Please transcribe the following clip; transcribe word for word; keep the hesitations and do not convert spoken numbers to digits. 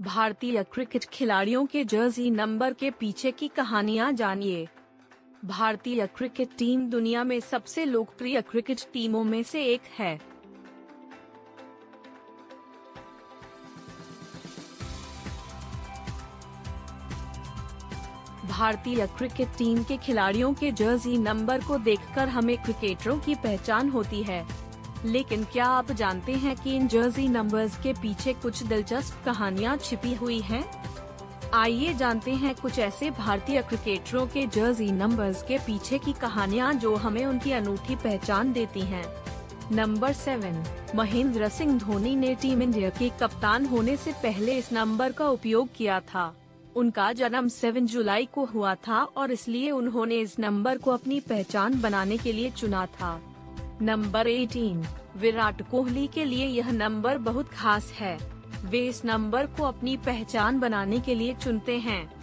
भारतीय क्रिकेट खिलाड़ियों के जर्सी नंबर के पीछे की कहानियां जानिए। भारतीय क्रिकेट टीम दुनिया में सबसे लोकप्रिय क्रिकेट टीमों में से एक है। भारतीय क्रिकेट टीम के खिलाड़ियों के जर्सी नंबर को देखकर हमें क्रिकेटरों की पहचान होती है, लेकिन क्या आप जानते हैं कि इन जर्सी नंबर्स के पीछे कुछ दिलचस्प कहानियां छिपी हुई हैं? आइए जानते हैं कुछ ऐसे भारतीय क्रिकेटरों के जर्सी नंबर्स के पीछे की कहानियां जो हमें उनकी अनूठी पहचान देती हैं। नंबर सेवन, महेंद्र सिंह धोनी ने टीम इंडिया के कप्तान होने से पहले इस नंबर का उपयोग किया था। उनका जन्म सात जुलाई को हुआ था और इसलिए उन्होंने इस नंबर को अपनी पहचान बनाने के लिए चुना था। नंबर अठारह, विराट कोहली के लिए यह नंबर बहुत खास है। वे इस नंबर को अपनी पहचान बनाने के लिए चुनते हैं।